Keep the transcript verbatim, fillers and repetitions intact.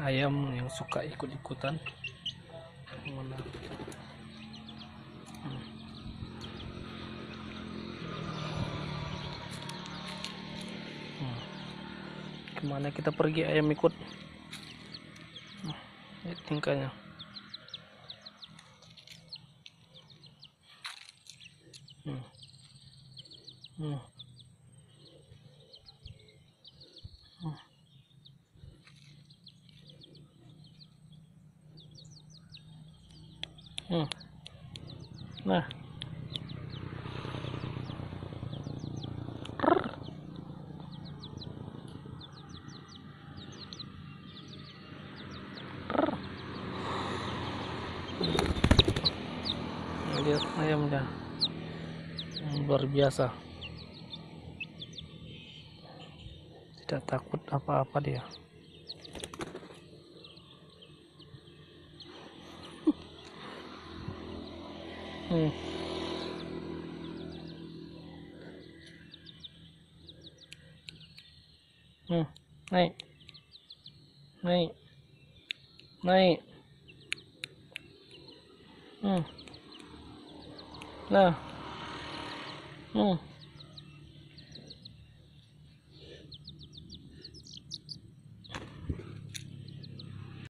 ayam yang suka ikut-ikutan. Mana? Hmm. Hmm. Kemana kita pergi ayam ikut? Hmm. Ini tingkahnya. Hmm. Hmm. Hmm. Hmm. Nah, lihat ayamnya, hmm, luar biasa, tidak takut apa-apa dia. Hmm. Hmm. Naik, naik, naik. Hmm. Nah. Hmm.